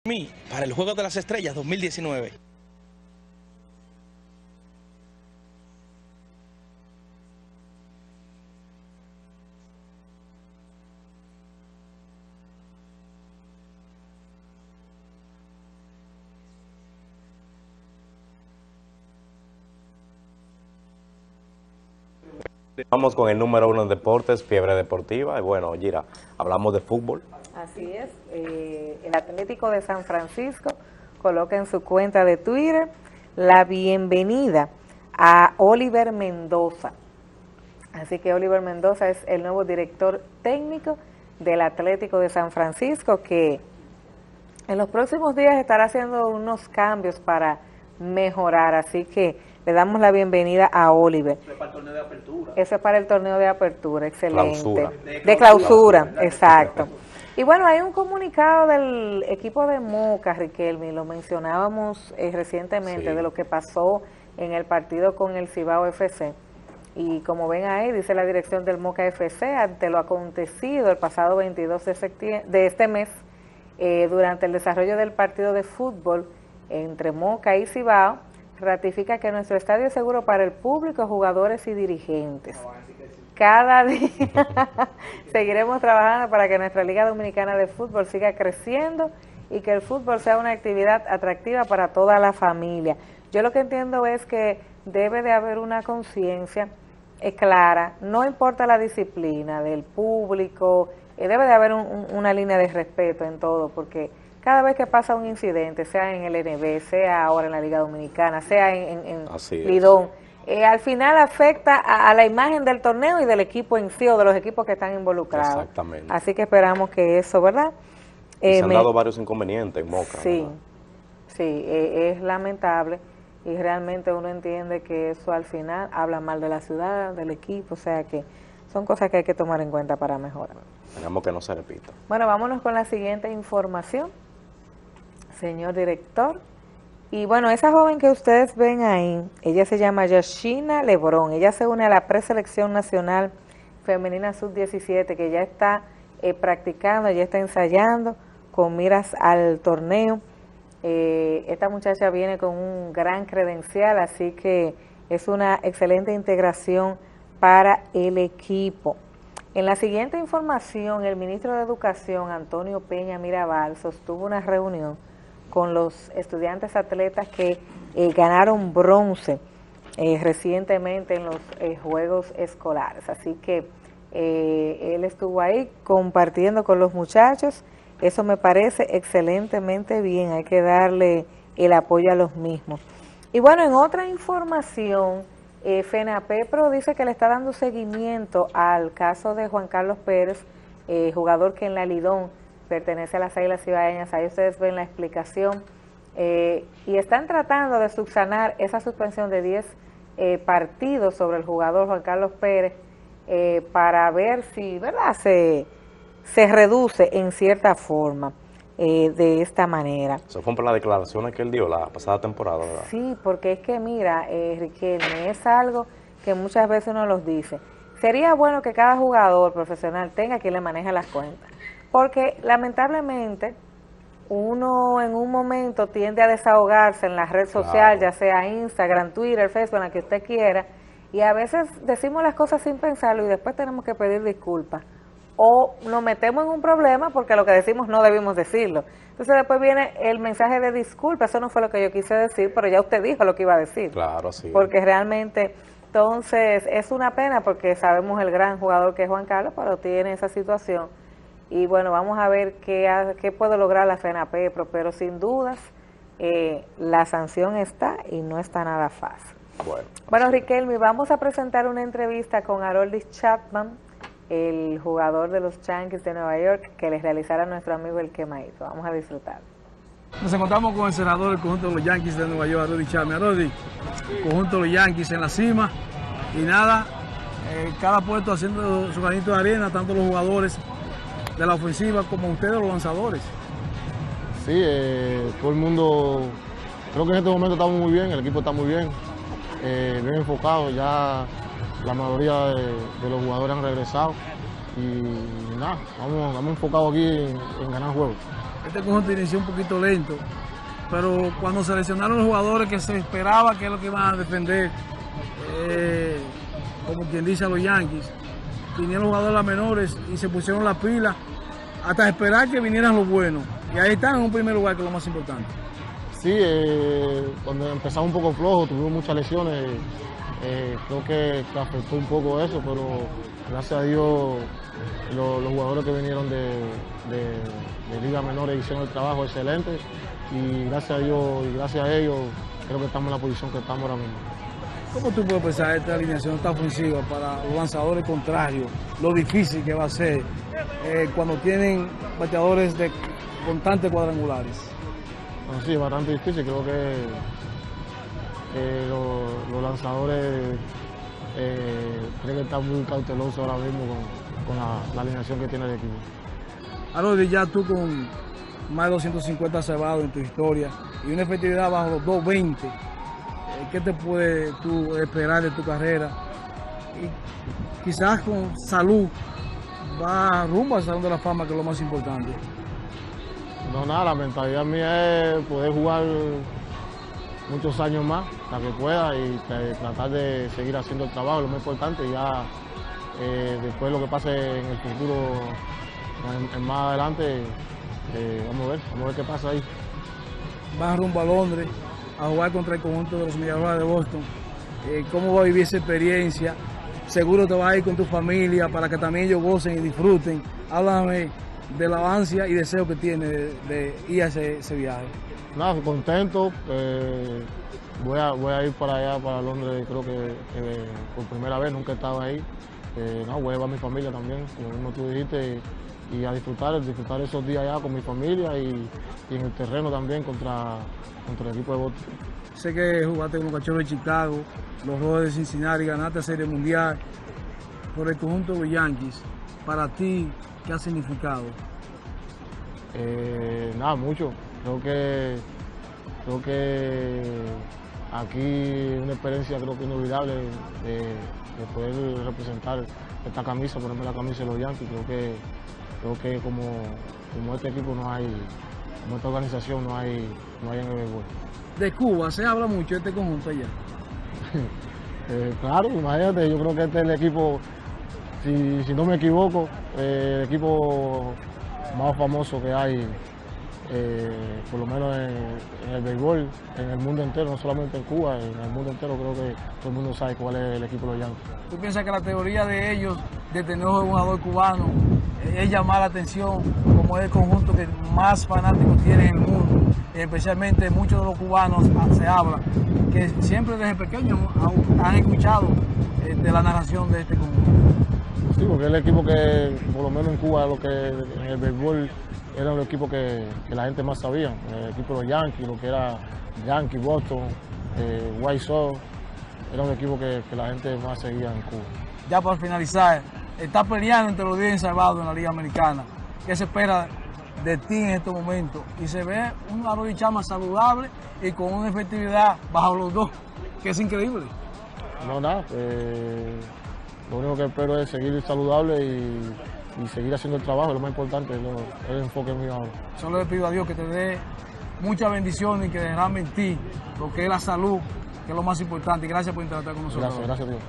mí para el Juego de las Estrellas 2019. Vamos con el número 1 en deportes, fiebre deportiva. Y bueno, Gira, hablamos de fútbol. Así es, el Atlético de San Francisco coloca en su cuenta de Twitter la bienvenida a Oliver Mendoza. Así que Oliver Mendoza es el nuevo director técnico del Atlético de San Francisco, que en los próximos días estará haciendo unos cambios para mejorar. Así que le damos la bienvenida a Oliver. Eso es para el torneo de apertura. Eso es para el torneo de apertura, excelente. Clausura. De clausura, exacto. Y bueno, hay un comunicado del equipo de Moca, Riquelme, lo mencionábamos recientemente, Sí. de lo que pasó en el partido con el Cibao FC. Y como ven ahí, dice la dirección del Moca FC, ante lo acontecido el pasado 22 de este mes, durante el desarrollo del partido de fútbol entre Moca y Cibao, ratifica que nuestro estadio es seguro para el público, jugadores y dirigentes. Cada día seguiremos trabajando para que nuestra Liga Dominicana de Fútbol siga creciendo y que el fútbol sea una actividad atractiva para toda la familia. Yo lo que entiendo es que debe de haber una conciencia clara, no importa la disciplina del público, debe de haber una línea de respeto en todo, porque cada vez que pasa un incidente, sea en el NB, sea ahora en la Liga Dominicana, sea en Lidón, al final afecta a la imagen del torneo y del equipo en sí, o de los equipos que están involucrados. Exactamente. Así que esperamos que eso, ¿verdad? Y se han dado varios inconvenientes en Moca. Sí, ¿verdad? sí, es lamentable y realmente uno entiende que eso al final habla mal de la ciudad, del equipo, o sea que son cosas que hay que tomar en cuenta para mejorar. Esperamos que no se repita. Bueno, vámonos con la siguiente información, señor director. Y bueno, esa joven que ustedes ven ahí, ella se llama Yashina Lebrón. Ella se une a la preselección nacional femenina sub-17, que ya está practicando, ya está ensayando con miras al torneo. Esta muchacha viene con un gran credencial, así que es una excelente integración para el equipo. En la siguiente información, el ministro de Educación, Antonio Peña Mirabal, sostuvo una reunión con los estudiantes atletas que ganaron bronce recientemente en los Juegos Escolares. Así que él estuvo ahí compartiendo con los muchachos. Eso me parece excelentemente bien, hay que darle el apoyo a los mismos. Y bueno, en otra información, FENAPEPRO dice que le está dando seguimiento al caso de Juan Carlos Pérez, jugador que en la Lidón pertenece a las Águilas Cibaeñas. Ahí ustedes ven la explicación, y están tratando de subsanar esa suspensión de 10 partidos sobre el jugador Juan Carlos Pérez, para ver si, ¿verdad?, se reduce en cierta forma de esta manera. Eso fue por las declaraciones que él dio la pasada temporada, ¿verdad? Sí, porque es que mira, Riquelme, es algo que muchas veces uno los dice. Sería bueno que cada jugador profesional tenga quien le maneje las cuentas, porque lamentablemente uno en un momento tiende a desahogarse en la red social, ya sea Instagram, Twitter, Facebook, en la que usted quiera, y a veces decimos las cosas sin pensarlo y después tenemos que pedir disculpas, o nos metemos en un problema porque lo que decimos no debimos decirlo. Entonces después viene el mensaje de disculpa, eso no fue lo que yo quise decir, pero ya usted dijo lo que iba a decir. Claro, sí. Porque realmente, entonces, es una pena porque sabemos el gran jugador que es Juan Carlos, pero tiene esa situación. Y bueno, vamos a ver qué puede lograr la FENAPEPRO, pero sin dudas la sanción está y no está nada fácil. Bueno, Riquelme, vamos a presentar una entrevista con Aroldis Chapman, el jugador de los Yankees de Nueva York, que les realizará nuestro amigo el Quemadito. Vamos a disfrutar. Nos encontramos con el senador del conjunto de los Yankees de Nueva York, Aroldis Chapman. Aroldis, conjunto de los Yankees en la cima, y nada, cada puesto haciendo su granito de arena, tanto los jugadores de la ofensiva como ustedes los lanzadores. Sí, todo el mundo, creo que en este momento estamos muy bien, el equipo está muy bien, bien enfocado, ya la mayoría de los jugadores han regresado y nada, vamos enfocados aquí en ganar juegos. Este conjunto inició un poquito lento, pero cuando seleccionaron los jugadores que se esperaba que es lo que iban a defender, como quien dice a los Yankees, vinieron los jugadores menores y se pusieron las pilas hasta esperar que vinieran los buenos. Y ahí están en un primer lugar, que es lo más importante. Sí, cuando empezamos un poco flojo, tuvimos muchas lesiones, creo que afectó un poco eso, pero gracias a Dios los jugadores que vinieron de Liga Menores hicieron el trabajo excelente y gracias a Dios y gracias a ellos creo que estamos en la posición que estamos ahora mismo. ¿Cómo tú puedes pensar esta alineación tan ofensiva para los lanzadores contrarios? Lo difícil que va a ser cuando tienen bateadores de constantes cuadrangulares. Bueno, sí, es bastante difícil. Creo que los lanzadores tienen que estar muy cautelosos ahora mismo con la alineación que tiene el equipo. Harold, ya tú con más de 250 cebados en tu historia y una efectividad bajo los 220, ¿qué te puedes tú esperar de tu carrera? Y quizás con salud va rumbo al Salón de la Fama, que es lo más importante. No, nada, la mentalidad mía es poder jugar muchos años más, hasta que pueda, y tratar de seguir haciendo el trabajo, lo más importante. Ya después lo que pase en el futuro, más adelante, vamos a ver qué pasa ahí. Vas rumbo a Londres a jugar contra el conjunto de los Mediarrojas de Boston. ¿Cómo va a vivir esa experiencia? Seguro te vas a ir con tu familia para que también ellos gocen y disfruten. Háblame de la ansia y deseo que tiene de ir a ese viaje. Nada, contento. Voy a ir para allá, para Londres, creo que por primera vez, nunca he estado ahí. Voy a llevar a mi familia también, como mismo tú dijiste, y a disfrutar esos días allá con mi familia y en el terreno también contra el equipo de Boston. Sé que jugaste con los Cachorros de Chicago, los Rojos de Cincinnati, ganaste la Serie Mundial por el conjunto de los Yankees. Para ti, ¿qué ha significado? Nada, mucho. Creo que aquí una experiencia inolvidable de poder representar esta camisa, ponerme la camisa de los Yankees. Creo que como este equipo no hay, como esta organización no hay en el béisbol. De Cuba se habla mucho de este conjunto allá. Claro, imagínate, yo creo que este es el equipo, si no me equivoco, el equipo más famoso que hay, por lo menos en el béisbol, en el mundo entero, no solamente en Cuba, en el mundo entero. Creo que todo el mundo sabe cuál es el equipo de los Yankees. ¿Tú piensas que la teoría de ellos de tener un jugador cubano es llamar la atención, como es el conjunto que más fanáticos tiene en el mundo? Especialmente muchos de los cubanos se habla que siempre desde pequeños han escuchado de la narración de este conjunto. Sí, porque es el equipo que, por lo menos en Cuba, lo que en el béisbol era el equipo que la gente más sabía. El equipo de los Yankees, lo que era Yankees, Boston, White Sox, era un equipo que la gente más seguía en Cuba. Ya para finalizar, está peleando entre los 10 salvados en la Liga Americana. ¿Qué se espera de ti en estos momentos? Y se ve un Harold Chama saludable y con una efectividad bajo los 2, que es increíble. No, nada. Lo único que espero es seguir saludable y seguir haciendo el trabajo, lo más importante, es el enfoque mío ahora. Solo le pido a Dios que te dé muchas bendiciones y que derrame en ti lo que es la salud, que es lo más importante. Y gracias por interactuar con nosotros. Gracias Dios.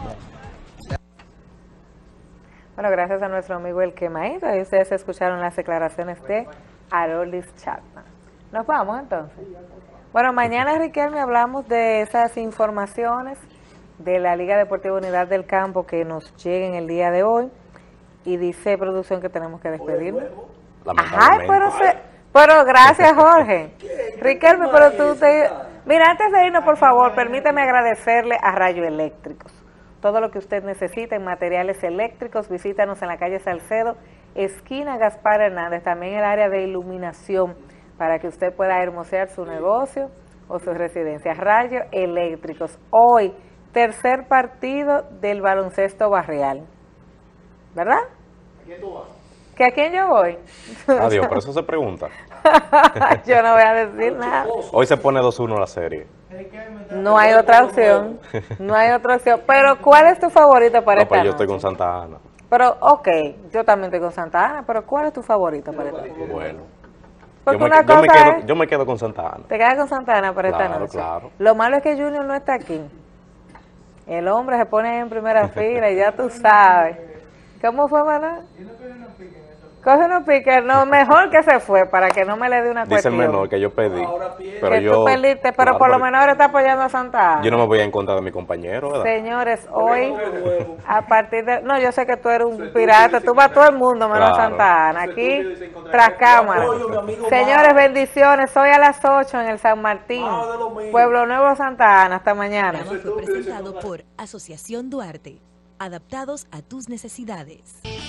Bueno, gracias a nuestro amigo El Quemadito. Y ustedes escucharon las declaraciones de Aroldis Chapman. Nos vamos entonces. Bueno, mañana, Riquelme, hablamos de esas informaciones de la Liga Deportiva Unidad del Campo que nos lleguen el día de hoy. Y dice producción que tenemos que despedirnos. Ajá, pero gracias, Jorge. Riquelme, pero tú te... Mira, antes de irnos, por favor, permítame agradecerle a Rayo Eléctricos. Todo lo que usted necesita en materiales eléctricos, visítanos en la calle Salcedo, esquina Gaspar Hernández, también el área de iluminación, para que usted pueda hermosear su negocio o su residencia. Rayo Eléctricos. Hoy, tercer partido del baloncesto barrial. ¿Verdad? ¿A quién tú vas? ¿Que a quién yo voy? Adiós, pero eso se pregunta. Yo no voy a decir nada. Hoy se pone 2-1 la serie. No hay otra opción. No hay otra opción. Pero, ¿cuál es tu favorito para esta Pues yo noche? estoy con Santa Ana. Pero, ok, yo también estoy con Santa Ana, pero ¿cuál es tu favorito para esta noche? Bueno, Porque una cosa es... Yo me quedo con Santa Ana. Te quedas con Santa Ana por esta Claro, noche. claro. Lo malo es que Junior no está aquí. El hombre se pone en primera fila y ya tú sabes. ¿Cómo fue, Manuel? Coge unos piques, no, mejor que se fue para que no me le dé una Dice el cuestión. menor que yo pedí. Pero Que yo, tú perdiste, pero claro, por lo menos ahora está apoyando a Santa Ana. yo no me voy a encontrar de mi compañero, ¿verdad? Señores, hoy, a partir de... No, yo sé que tú eres un pirata, tú vas a todo el mundo menos Claro. Santa Ana, aquí, tras cámara. Señores, bendiciones, hoy a las 8 en el San Martín, Pueblo Nuevo, Santa Ana, hasta mañana. El programa fue presentado por Asociación Duarte, adaptados a tus necesidades.